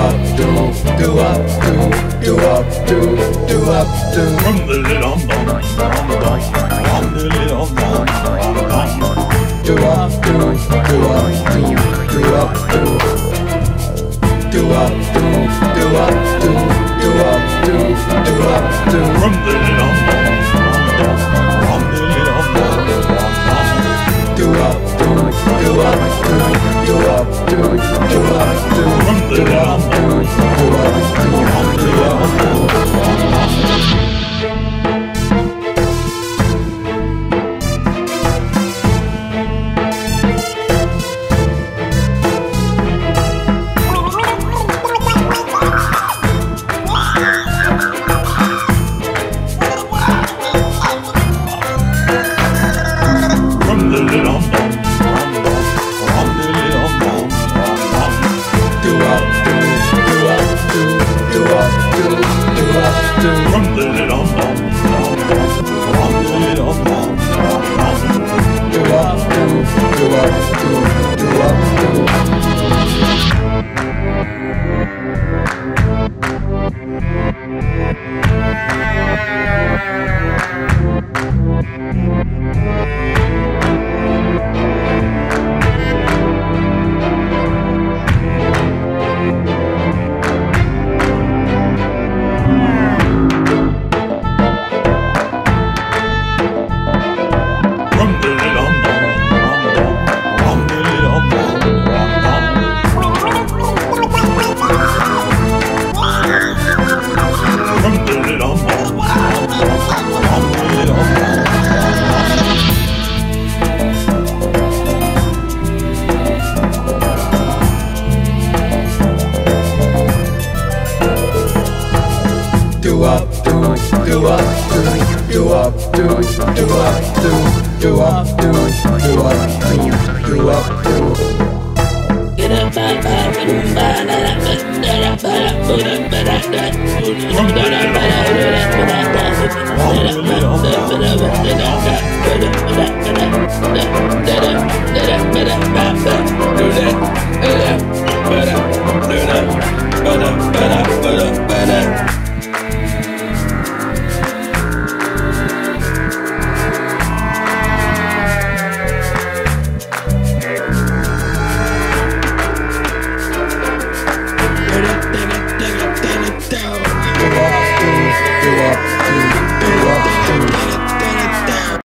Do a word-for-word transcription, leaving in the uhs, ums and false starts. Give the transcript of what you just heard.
up, do, do up, do, do up, do, do up, do. Do up, do, do up, do, do up, do. Do up, do, do up, do, do up, do, do up, do. Do up, do, do up, do, do up, do, do up, do. Do up, do, do up, do, do up, do. Do up, do, do up, do, do up, do, do up, do, do up, do, do up, do, do up, do. Get up, ba ba ba ba da da ba da ba da ba da da da da da da.